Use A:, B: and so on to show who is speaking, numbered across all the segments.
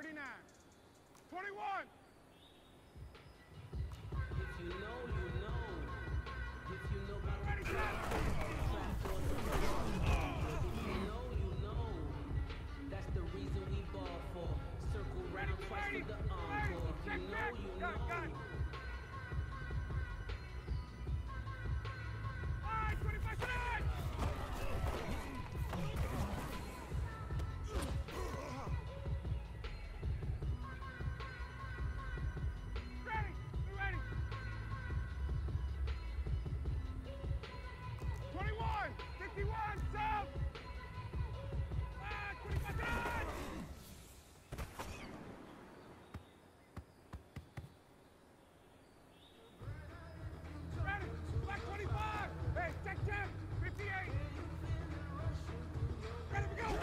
A: 39. 21.
B: If you know, you know. If you know about
A: Ready,
B: the
A: set.
B: trap doors, if you know, you know. That's the reason we ball for. Circle round twice for the encore. If you know, you know.
A: Got it. All right, 25 tonight. Ready, be ready. 21, 51, south. 25 tonight. Ready, black 25. Hey, check, 58. Ready, we go.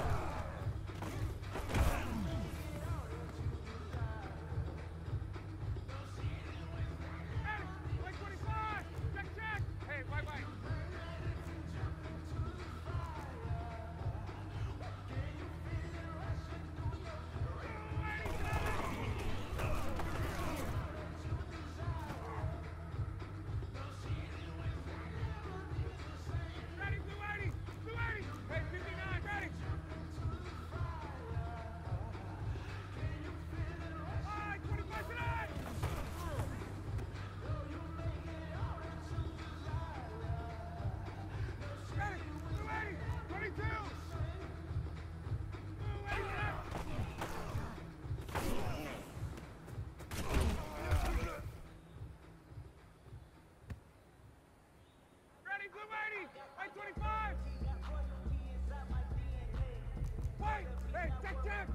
A: Ready, black 25. Check. Hey, white. Ready, blue 80. Hey, 59, ready. All right, 25 tonight. Ready, blue 80, 22. Blue 80 tonight. Ready, blue 80, white 25. White, hey, check.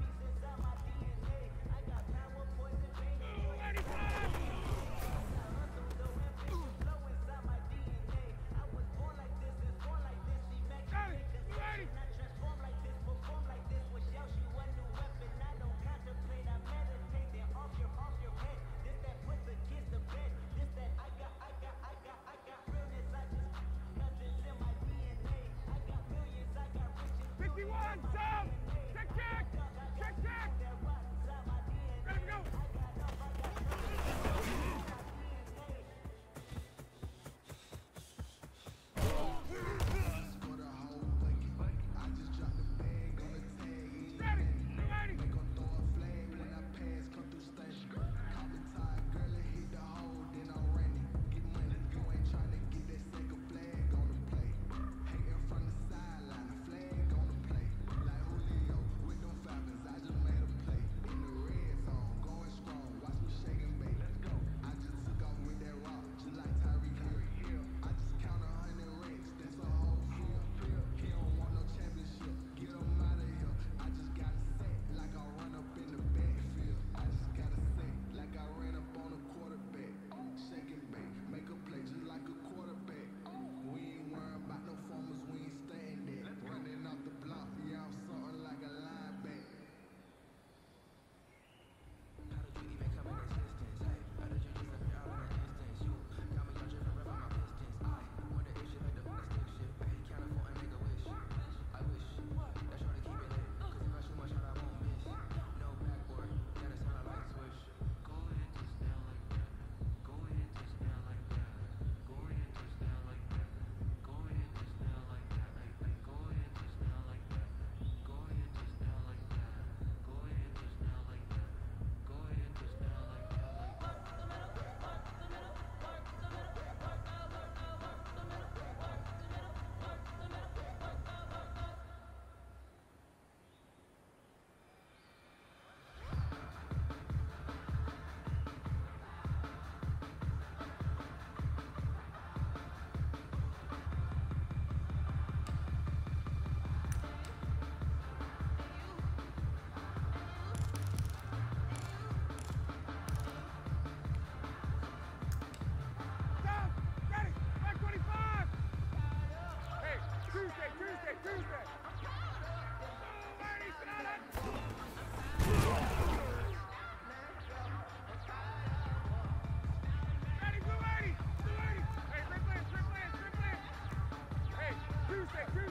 A: Blue 80 tonight. Ready, blue 80. One, south, check. Ready, we go. Ready, blue 80.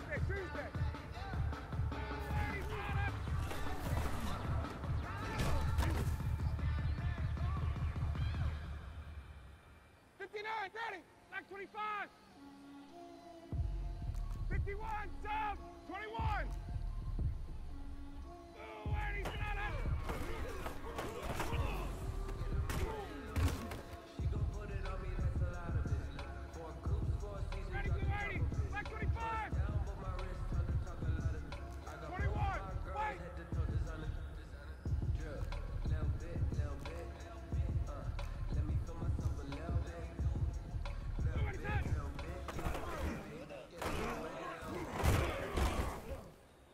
A: Tuesday. 25! 51! Sub! 21! Ooh, Eddie, get out of
B: She gon' put it on me, that's a lot of it. 4 coops, 4 seasons,
A: Ready, blue 80! Black 25!
B: down, but my wrist trying to talk a lot of it. I got
A: 21!
B: my girls
A: Fight!
B: head to toe, designer. Drip, little bit. Let me feel myself a little bit.
A: Blue 87!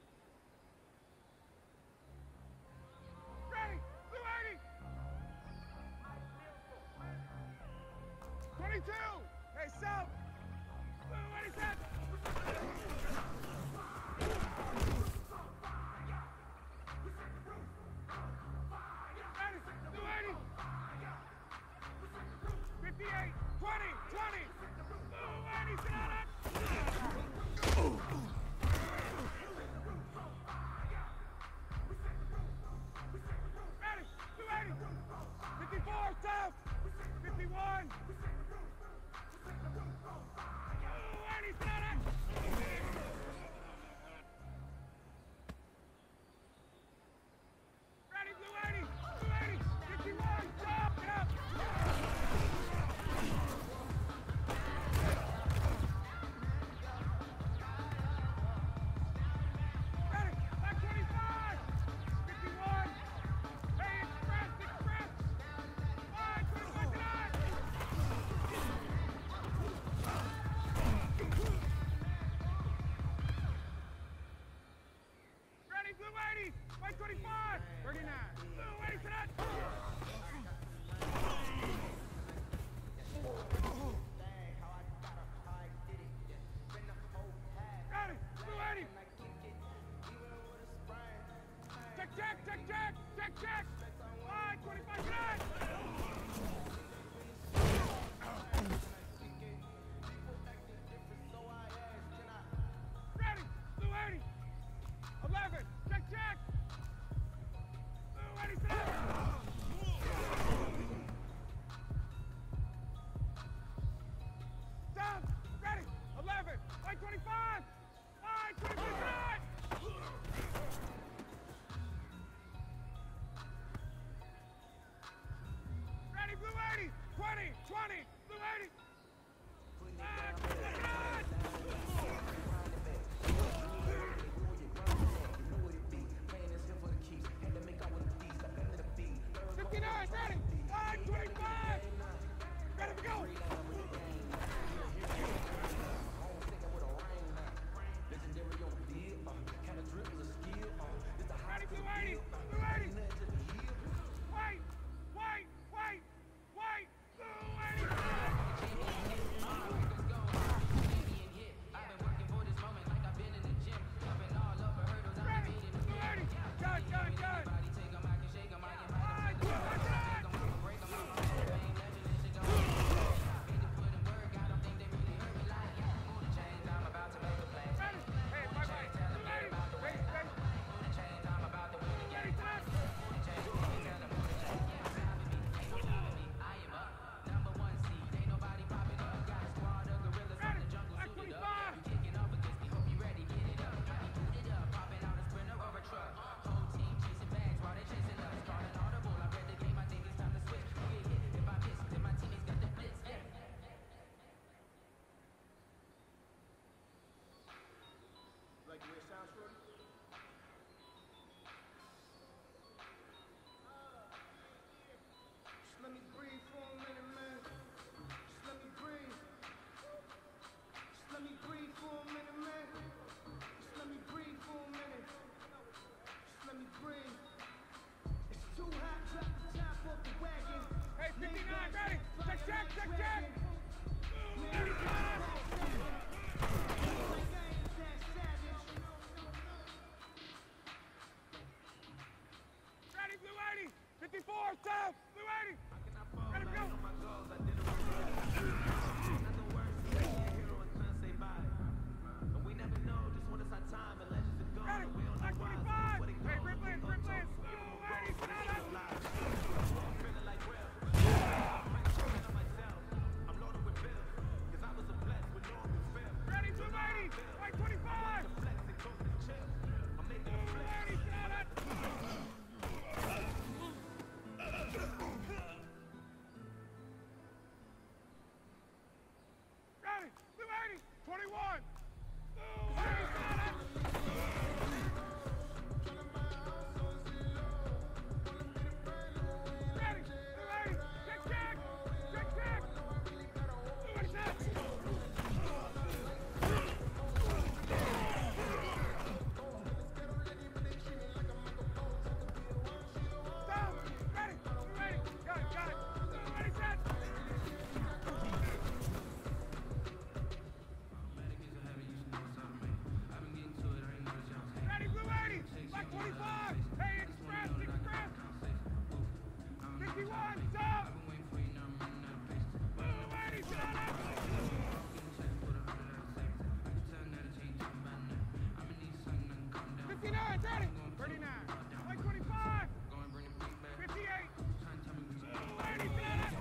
A: ready. 39. White 25. 58. Ready, set up.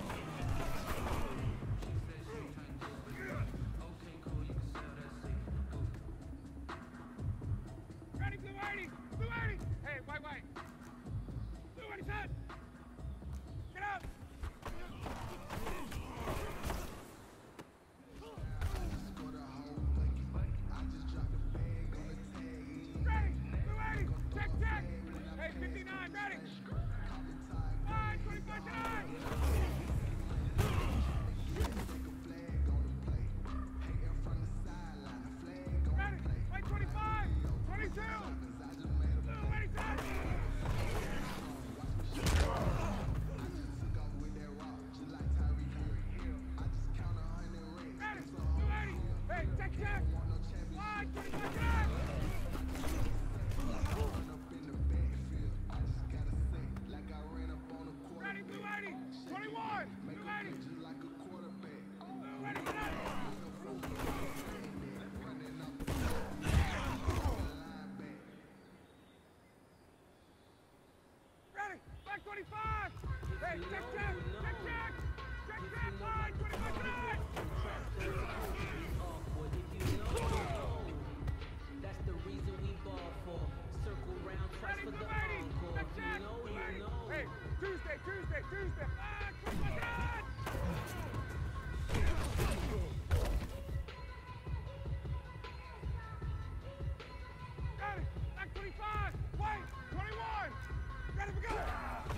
A: Ready, blue 80. Blue 80. Hey, white. Blue 80 set. Get up. Ready, blue 80. Check. Hey, 59, ready. 5, 25 tonight. Ready, white 25, 22. Blue 80 set. Ready, blue 80. Hey, check. 5, 25 tonight. Ready, blue 80. 21. Blue 80. Blue 80 set. Ready, black 25. Hey, check. 5, 25 tonight.
B: Awkward. If you know, that's the reason we ball for. Circle round twice
A: Ready,
B: for
A: blue
B: the
A: 80.
B: encore.
A: Check.
B: If you know,
A: Blue
B: you
A: 80.
B: know.
A: Hey, Tuesday. 5, 25 tonight. Ready, black 25. White 21. Ready, we go.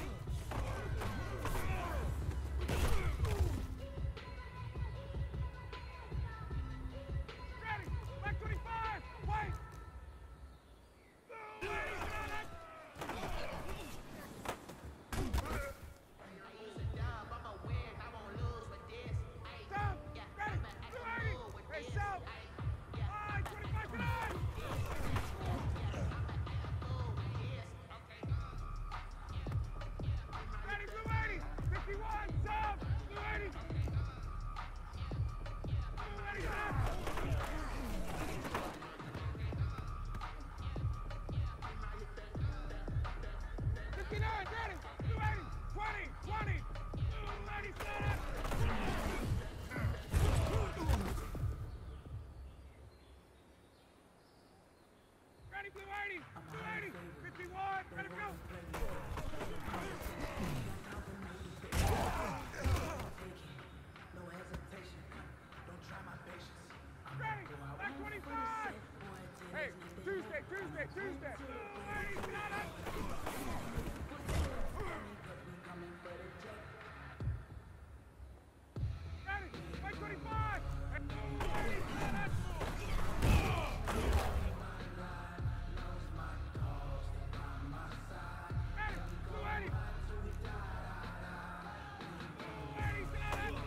A: Ready, black 25. White. Blue 80 tonight. Down. Ready, blue 80. Hey, south. 5, 25 tonight. Ready, blue 80. 51, south. Blue 80. Blue 80 tonight. 59, ready. Blue 80. 20. Blue 80 set up. Ready, blue 80. Blue 80. 51. Ready, go. Ready, black 25. Hey, Tuesday. Blue 80 set up. Ready, white 25. Hey, blue 80 set up. Ready, blue 80. Blue 80 set up.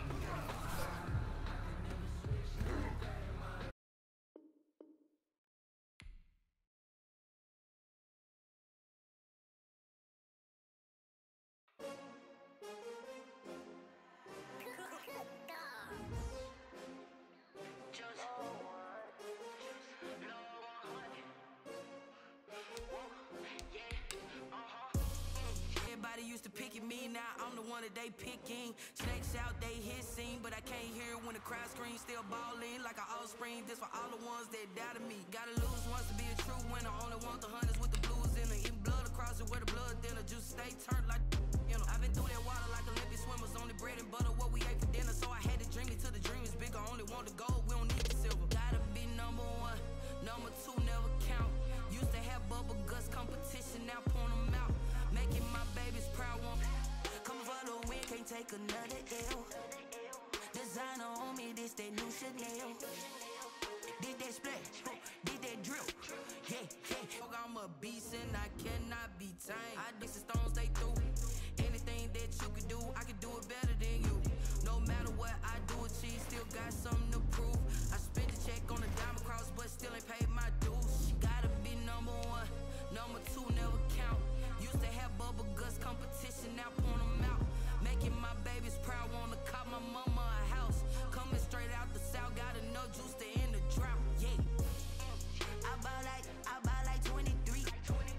C: Everybody used to pick at me, now I'm the one that they picking. Snakes out, they hissing, but I can't hear when the crowd screams. Still balling like an offspring. This for all the ones that doubted me. Gotta lose once to be a true winner. Only want the hunters with the blues in it. Eating blood across it where the blood thinner. Just stay turned like you know. I've been through that water like Olympic swimmers. Only bread and butter what we ate for dinner. So I had to dream it till the dream is bigger. Only want the gold, we don't need the silver. Gotta be number one, number two never count. Used to have bubble guts competition, now point them out. Making my babies proud, one coming for the win, can't take another L. Designer on me, this that new Chanel. Did that splash, did that drill. Yeah. I'm a beast and I cannot be tamed. I dig the stones they threw. Anything that you could do, I could do it better than you. No matter what I do, achieve, still got something to prove. I spent the check on a diamond cross, but still ain't paid my dues. Gotta be number one, number two never count. Used to have bubble guts competition, now point them out. Making my babies proud, wanna cop my mama a house. Coming straight out the south, got enough juice to end the drought. Yeah. I buy like 23.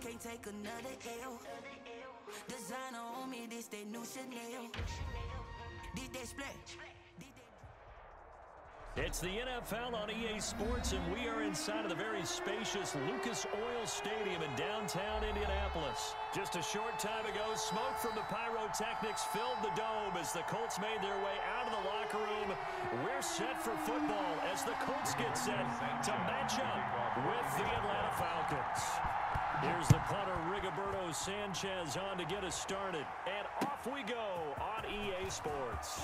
C: can't take another L. Designer on me, this that new Chanel. Did that splash?
D: It's the NFL on EA Sports, and we are inside of the very spacious Lucas Oil Stadium in downtown Indianapolis. Just a short time ago, smoke from the pyrotechnics filled the dome as the Colts made their way out of the locker room. We're set for football as the Colts get set to match up with the Atlanta Falcons. Here's the punter, Rigoberto Sanchez, on to get us started. And off we go on EA Sports.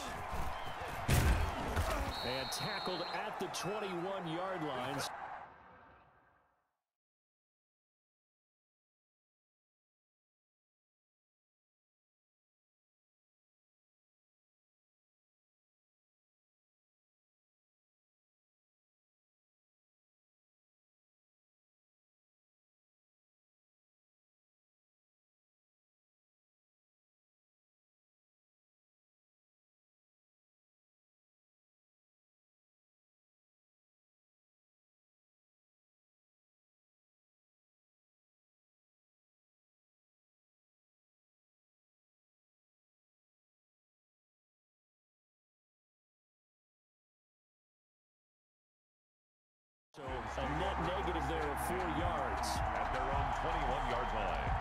D: And tackled at the 21-yard line. So a net negative there of 4 yards.
E: At their own 21-yard line.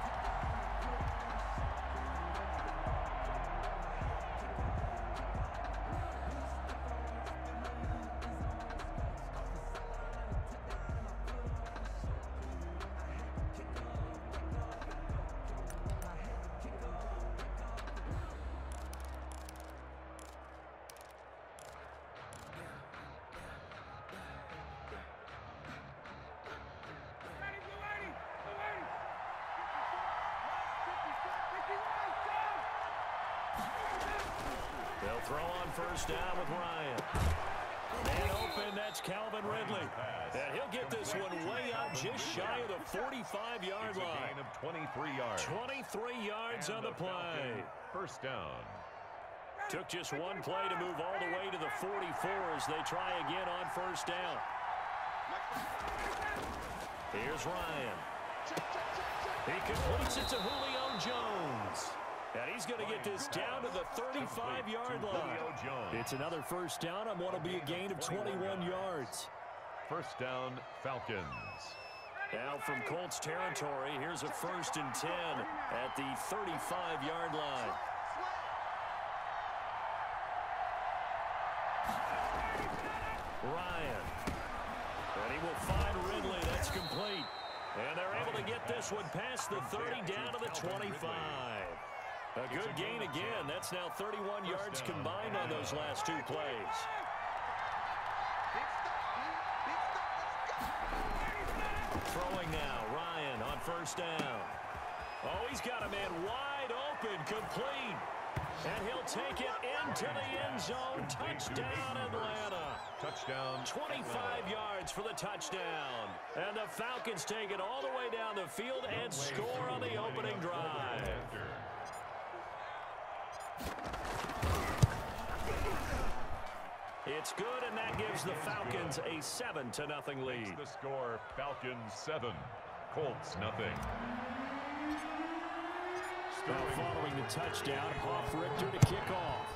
D: They'll throw on first down with Ryan. And open, that's Calvin Ridley. And he'll get this one way out just shy of the 45-yard line.
E: Gain of 23 yards.
D: 23 yards on the play.
E: First down.
D: Took just one play to move all the way to the 44 as they try again on first down. Here's Ryan. He completes it to Julio Jones. And he's going to get this down to the 35-yard line. It's another first down on what will be a gain of 21 yards.
E: First down, Falcons.
D: Now from Colts territory, here's a 1st and 10 at the 35-yard line. Ryan. And he will find Ridley. That's complete. And they're able to get this one past the 30 down to the 25. A good gain again. That's now 31 yards combined on those last 2 plays. Throwing now, Ryan on first down. Oh, he's got a man wide open, complete. And he'll take it into the end zone. Touchdown, Atlanta.
E: Touchdown.
D: 25 yards for the touchdown. And the Falcons take it all the way down the field and score on the opening drive. It's good, and that gives the Falcons a 7-0 lead.
E: The score, Falcons 7, Colts nothing.
D: Now following the touchdown, Hoff Richter to kick off.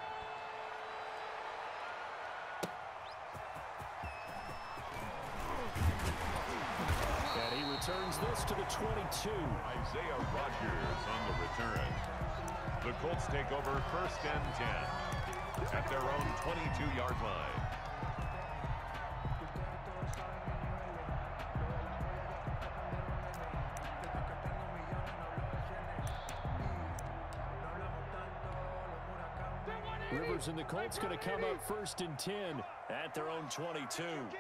D: And he returns this to the 22.
E: Isaiah Rodgers on the return. The Colts take over 1st and 10 at their own 22-yard line.
D: Rivers and the Colts going to come up 1st and 10 at their own 22.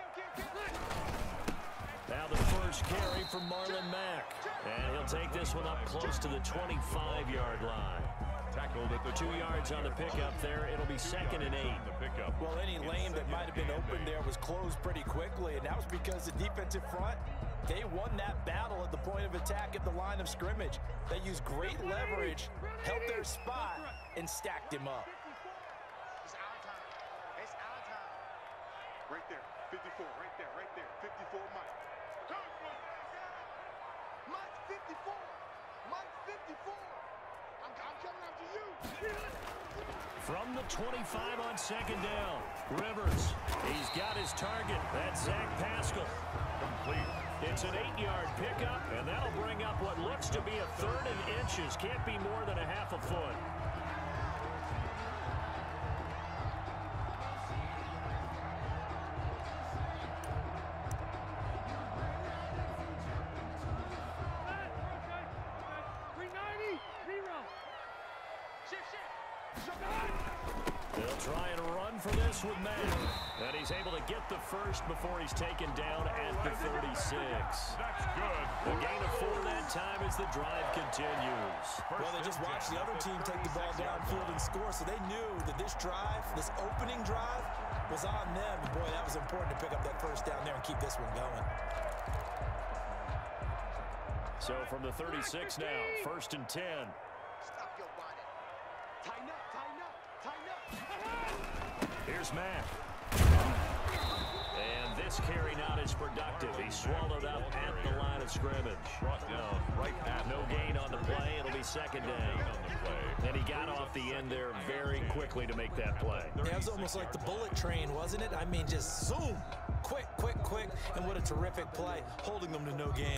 D: Now the first carry from Marlon Mack. And he'll take this one up close to the 25-yard line.
E: Tackled at the
D: 2 yards on the pickup there. It'll be 2nd and 8.
F: Well, any lane that might have been open there was closed pretty quickly, and that was because the defensive front, they won that battle at the point of attack at the line of scrimmage. They used great leverage, held their spot, and stacked him up.
A: It's our time. It's our time. Right there. 54. Right there. Right there. 54 Mike. Mike 54. 54. Mike 54. I'm coming after you.
D: From the 25 on second down, Rivers. He's got his target. That's Zach Pascal.
E: Complete.
D: It's an 8-yard pickup, and that'll bring up what looks to be a third and inches. Can't be more than a half a foot. They'll try and run for this with Mack. And he's able to get the first before he's taken down at the 36.
E: That's good.
D: A gain of 4 that time as the drive continues.
F: Well, they just watched the other team take the ball downfield and score, so they knew that this drive, this opening drive, was on them. And boy, that was important to pick up that first down there and keep this one going.
D: So from the 36 now, 1st and 10.
A: Stop your whining. Tighten up, tighten up, tighten up.
D: Here's Mack. And this carry not as productive. He's swallowed up at the line of scrimmage.
E: Brought down right at
D: No gain on the play. It'll be second down.
E: on the play.
D: And he got off the end there very quickly to make that play.
F: Yeah, it was almost like the bullet train, wasn't it? I mean, just zoom. Quick, quick, quick. And what a terrific play, holding them to no gain.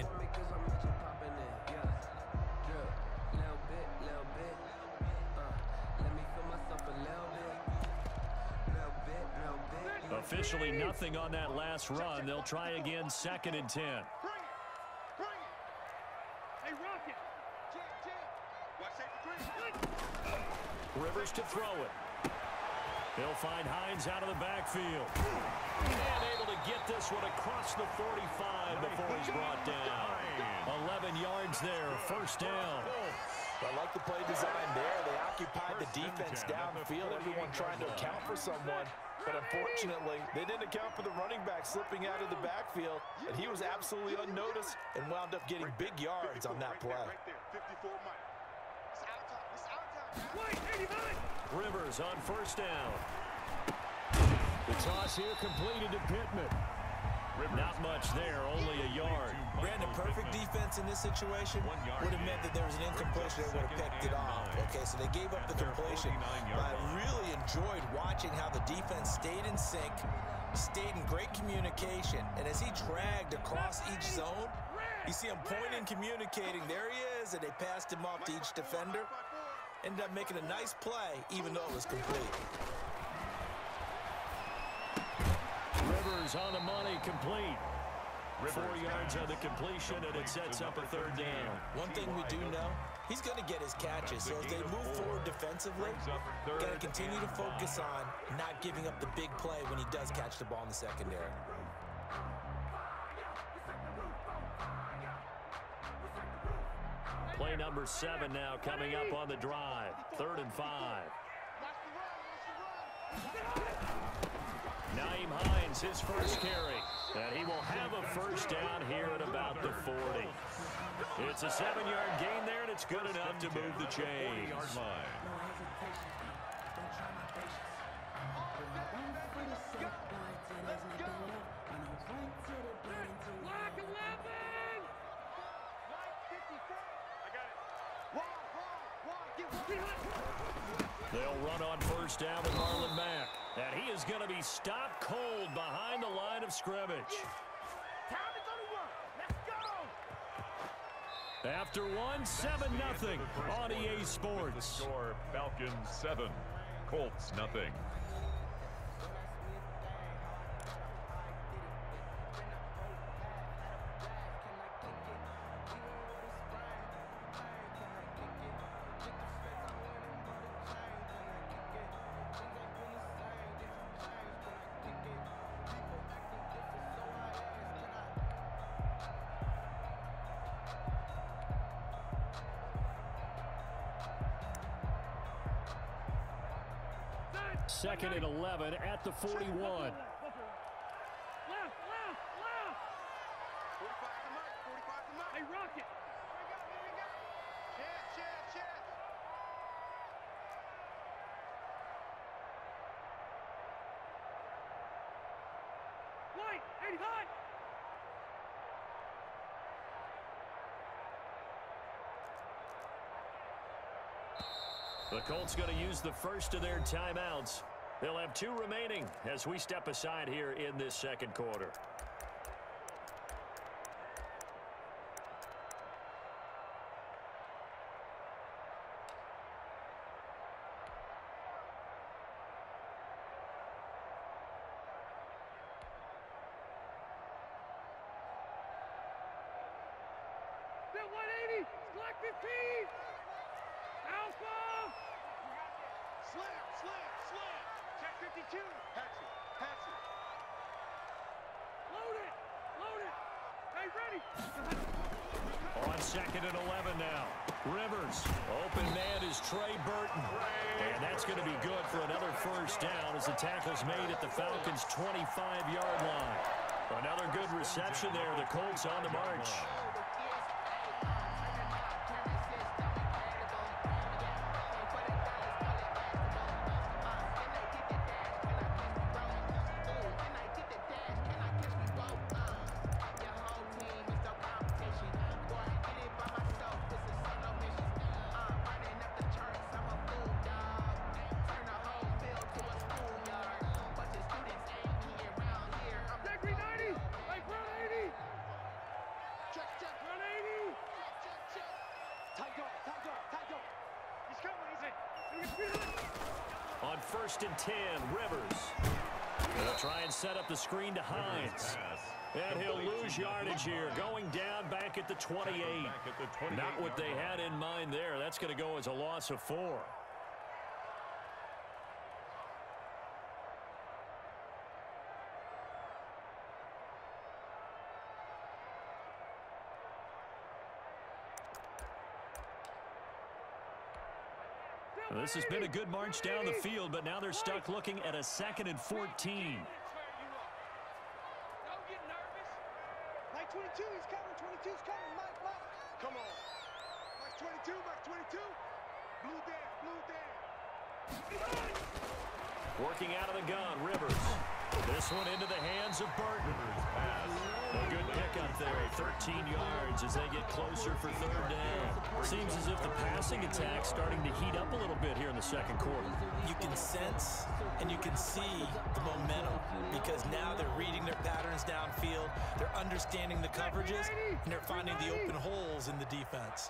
D: Officially nothing on that last run. They'll try again, 2nd and 10.
A: Bring it. Bring it. Hey, Rocket. Jam. Watch safety.
D: Rivers to throw it. He'll find Hines out of the backfield. And able to get this one across the 45 before he's brought down. 11 yards there, 1st down.
F: I like the play design there. They occupied the defense downfield, everyone trying to account for someone. But unfortunately, they didn't account for the running back slipping out of the backfield. And he was absolutely unnoticed and wound up getting big yards on that play.
A: Right there, 54 Mike. It's out of time.
D: Rivers on 1st down. The toss here completed to Pittman. Not much there, only a yard.
F: Brandon, perfect defense in this situation would have meant that there was an incompletion that would have picked it off. Okay, so they gave up the completion. But I really enjoyed watching how the defense stayed in sync, stayed in great communication, and as he dragged across each zone, you see him pointing, communicating. There he is, and they passed him off to each defender. Ended up making a nice play, even though it was complete.
D: Rivers on the money, complete. 4 yards on the completion, and it sets up a 3rd down.
F: One thing we do know, he's going to get his catches. So as they move forward defensively, got to continue to focus on not giving up the big play when he does catch the ball in the secondary.
D: Play number 7 now coming up on the drive. 3rd and 5. Naeem Hines, his first carry. And he will have a 1st down here at about the 40. It's a 7-yard gain there, and it's good enough to move the chains.
E: 40-yard line.
D: They'll run on 1st down with Marlon Mack. And he is going to be stopped cold behind the line of scrimmage. After one, 7-0 on EA Sports.
E: The score, Falcons 7, Colts nothing.
D: Second and 11 at the 41.
A: Left. 45 to Mike. Hey, Rocket. Chance. White, 85.
D: The Colts going to use the first of their timeouts. They'll have 2 remaining as we step aside here in this second quarter.
A: Still 180. Select 15. Alpha. Slam. Check 52. Hatchet. Load it. Hey, ready.
D: On 2nd and 11 now. Rivers. Open man is Trey Burton. And that's going to be good for another first down as the tackle's made at the Falcons' 25-yard line. Another good reception there. The Colts on the march. On 1st and 10, Rivers. They'll try and set up the screen to Hines. And he'll lose yardage here, going down back at the 28. Not what they had in mind there. That's going to go as a loss of 4. Well, this has been a good march down the field, but now they're stuck looking at a 2nd and 14.
A: Don't get nervous. Mike 22, he's coming. 22's coming. Mike. Come on. Mike 22. Blue Dan.
D: Working out of the gun, Rivers. This one into the hands of Burton. A good pick up there, 13 yards as they get closer for 3rd down. Seems as if the passing attack's starting to heat up a little bit here in the second quarter.
F: You can sense and you can see the momentum because now they're reading their patterns downfield, they're understanding the coverages, and they're finding the open holes in the defense.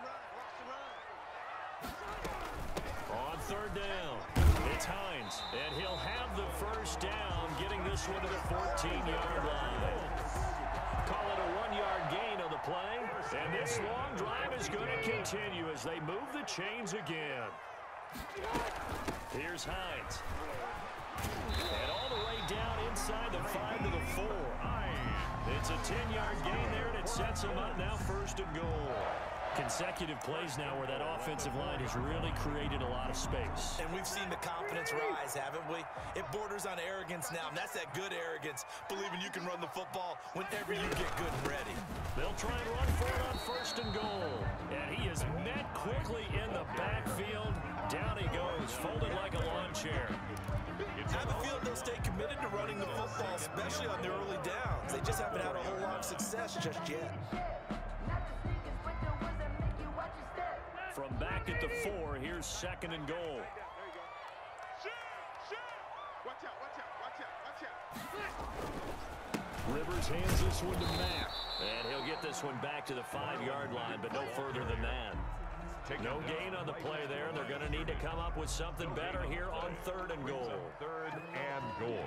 D: On 3rd down, it's Hines, and he'll have the first down, getting this one to the 14-yard line. Call it a 1-yard gain on the play, and this long drive is going to continue as they move the chains again. Here's Hines. And all the way down inside the 5 to the 4. It's a 10-yard gain there, and it sets them up now 1st and goal. Consecutive plays now where that offensive line has really created a lot of space.
F: And we've seen the confidence rise, haven't we? It borders on arrogance now, and that's that good arrogance, believing you can run the football whenever you get good and ready.
D: They'll try and run for it on 1st and goal. And he is met quickly in the backfield. Down he goes, folded like a lawn chair.
F: I have a feeling they'll stay committed to running the football, especially on the early downs. They just haven't had a whole lot of success just yet.
D: From back at the 4, here's 2nd and goal.
A: Watch out.
D: Rivers hands this one to Mack. And he'll get this one back to the 5-yard line, but no further than that. No gain on the play there. They're going to need to come up with something better here on 3rd and goal.
E: 3rd and goal.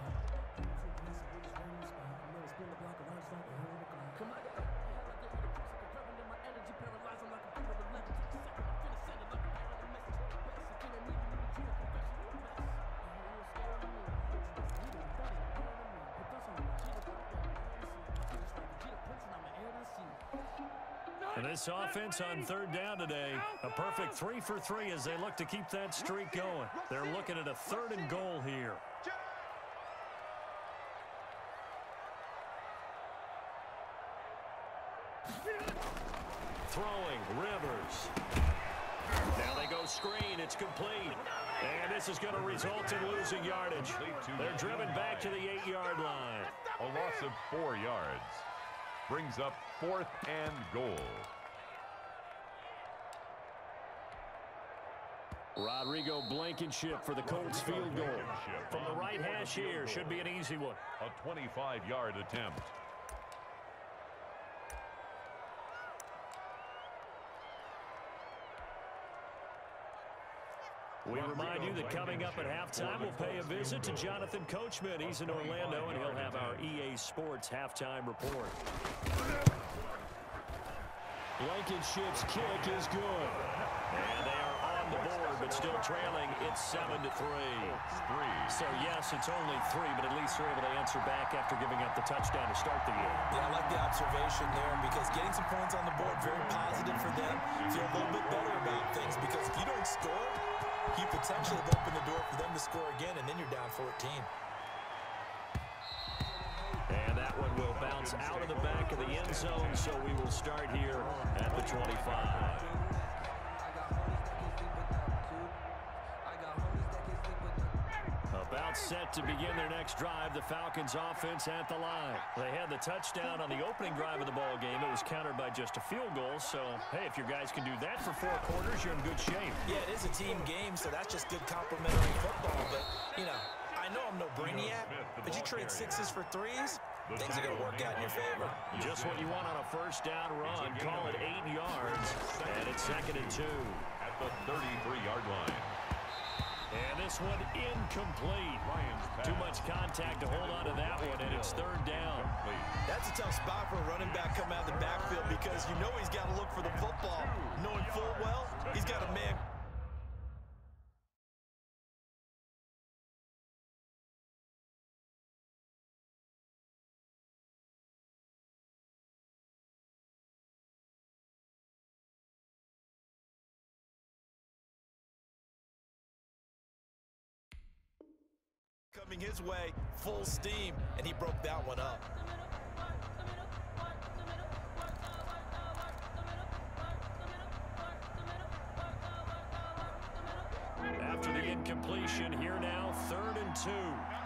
D: And this offense on 3rd down today, a perfect 3 for 3 as they look to keep that streak going. They're looking at a 3rd and goal here. Throwing, Rivers. Now they go screen, it's complete. And this is going to result in losing yardage. They're driven back to the 8-yard line.
E: A loss of 4 yards. Brings up 4th and goal.
D: Rodrigo Blankenship for the Colts field goal. From the right hash here, should be an easy one.
E: A 25-yard attempt.
D: We remind you that coming up at halftime, we'll pay a visit to Jonathan Coachman. He's in Orlando, and he'll have our EA Sports halftime report. Blankenship's kick is good. And they are on the board, but still trailing. It's 7-3. So, yes, it's only 3, but at least they're able to answer back after giving up the touchdown to start the game.
F: Yeah, I like the observation there because getting some points on the board, very positive for them. Feel a little bit better about things because if you don't score, you potentially have opened the door for them to score again, and then you're down 14.
D: And that one will bounce out of the back of the end zone, so we will start here at the 25. About set to begin their next drive, the Falcons offense at the line. They had the touchdown on the opening drive of the ball game. It was countered by just a field goal, so, hey, if your guys can do that for 4 quarters, you're in good shape.
F: Yeah, it is a team game, so that's just good complimentary football, but, you know, I know I'm no brainiac, but you trade 6s for 3s, things are going to work out in your favor.
D: Just what you want on a first down run. Call it 8 yards, and it's 2nd and 2.
E: At the 33-yard line.
D: And this one incomplete. Too much contact to hold on to that one, and it's 3rd down.
F: That's a tough spot for a running back coming out of the backfield because you know he's got to look for the football, knowing full well he's got a man. Coming his way, full steam, and he broke that one up.
D: After the incompletion, here now, 3rd and 2.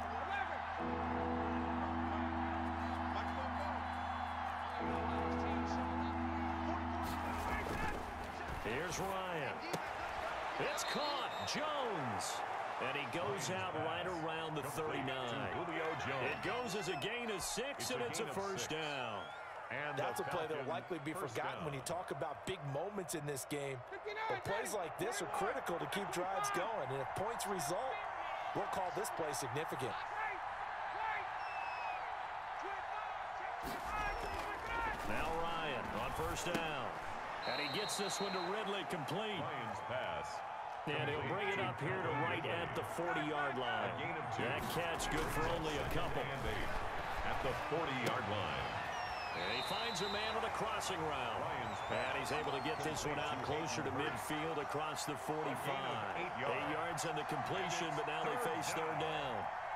D: Here's Ryan. It's caught. Jones. And he goes out right around the 39. It goes as a gain of 6, and it's a first down.
E: And
F: that's a play that will likely be forgotten when you talk about big moments in this game. But plays like this are critical to keep drives going. And if points result, we'll call this play significant.
D: Now Ryan on first down. And he gets this one to Ridley complete.
E: Lions pass.
D: And he'll bring it up here to right at the 40-yard line. That catch good for only a couple.
E: At the 40-yard line.
D: And he finds a man on the crossing route. And he's able to get this one out closer to midfield across the 45. 8 yards on the completion, but now they face 3rd down.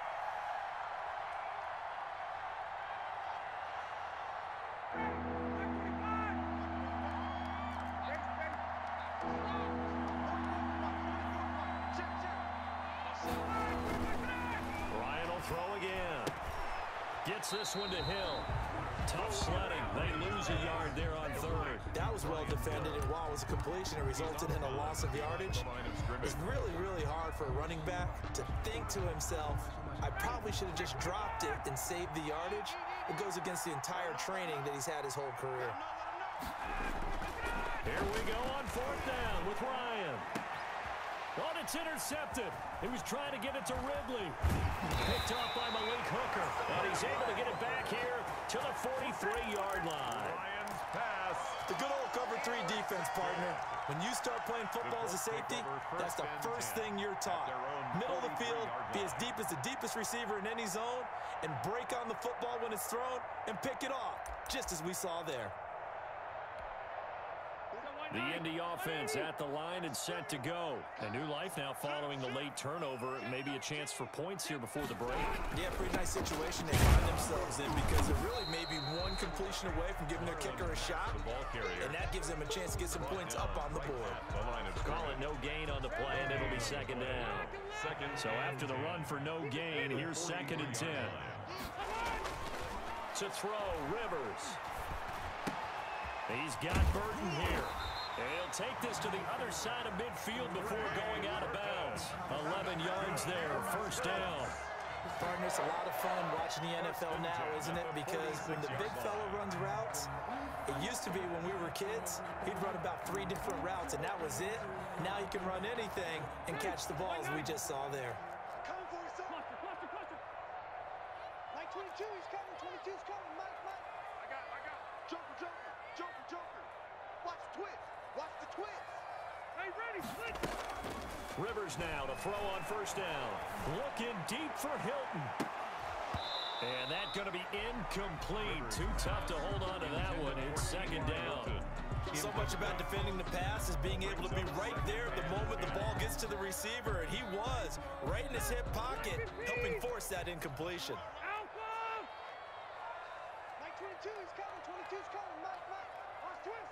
D: Gets this one to Hill. Tough sledding. They lose a yard there on 3rd.
F: That was well defended, and while it was a completion, it resulted in a loss of yardage. It's really, really hard for a running back to think to himself, I probably should have just dropped it and saved the yardage. It goes against the entire training that he's had his whole career.
D: Here we go on 4th down with Ryan. Oh, it's intercepted. He was trying to get it to Ridley. Picked up by Malik Hooker. And he's able to get it back here to the 43-yard line.
E: Lions pass.
F: The good old cover 3 defense, partner. When you start playing football as a safety, that's the first thing you're taught. Middle of the field, be as deep as the deepest receiver in any zone, and break on the football when it's thrown and pick it off, just as we saw there.
D: The Indy offense at the line and set to go. A new life now following the late turnover. Maybe a chance for points here before the break.
F: Yeah, pretty nice situation they find themselves in because they're really maybe one completion away from giving their kicker a shot. And that gives them a chance to get some points up on the board.
D: Call it no gain on the play, and it'll be 2nd down. So after the run for no gain, here's 2nd and 10. To throw, Rivers. He's got Burton here. He'll take this to the other side of midfield before going out of bounds. 11 yards there, first down.
F: Partner, it's a lot of fun watching the NFL now, isn't it? Because when the big fella runs routes, it used to be when we were kids, he'd run about 3 different routes, and that was it. Now he can run anything and catch the ball, as we just saw there.
A: Coming for you, son. Mike 22, he's coming. 22's coming. Mike. I got it. Joker. Watch the twist. Watch the twist. Hey, ready, split.
D: Rivers now to throw on first down. Looking deep for Hilton. And that's going to be incomplete. Too tough to hold on to that one. It's second down.
F: So much about defending the pass is being able to be right there at the moment the ball gets to the receiver, and he was right in his hip pocket, helping force that incompletion.
A: Mike 22, he's coming. 22's coming. Mike. Watch twist.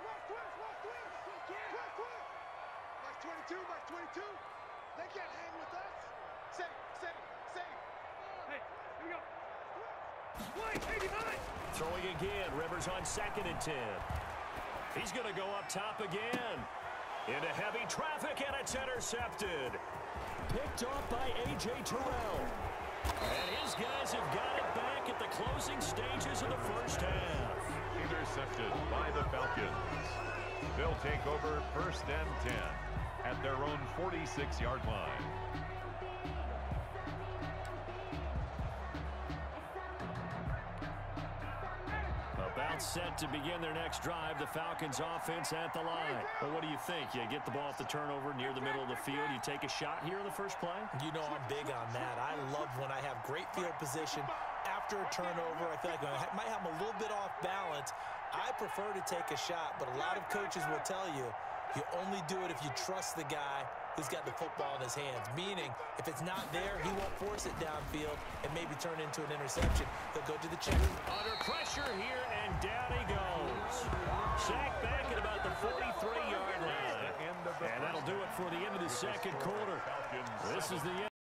A: Mike 22. They can't hang with us. Save. Hey, here we go. Play, 89.
D: Throwing again. Rivers on 2nd and 10. He's going to go up top again. Into heavy traffic, and it's intercepted. Picked off by A.J. Terrell. And his guys have got it back at the closing stages of the first half.
E: Intercepted by the Falcons. They'll take over 1st and 10 at their own 46-yard line.
D: About set to begin their next drive, the Falcons offense at the line. Well, what do you think? You get the ball off the turnover near the middle of the field. You take a shot here in the first play?
F: You know I'm big on that. I love when I have great field position after a turnover. I feel like I might have them a little bit off balance. I prefer to take a shot, but a lot of coaches will tell you, you only do it if you trust the guy who's got the football in his hands. Meaning, if it's not there, he won't force it downfield and maybe turn into an interception. He'll go to the check.
D: Under pressure here, and down he goes. Sacked back at about the 43-yard line. And that'll do it for the end of the second quarter. This is the end.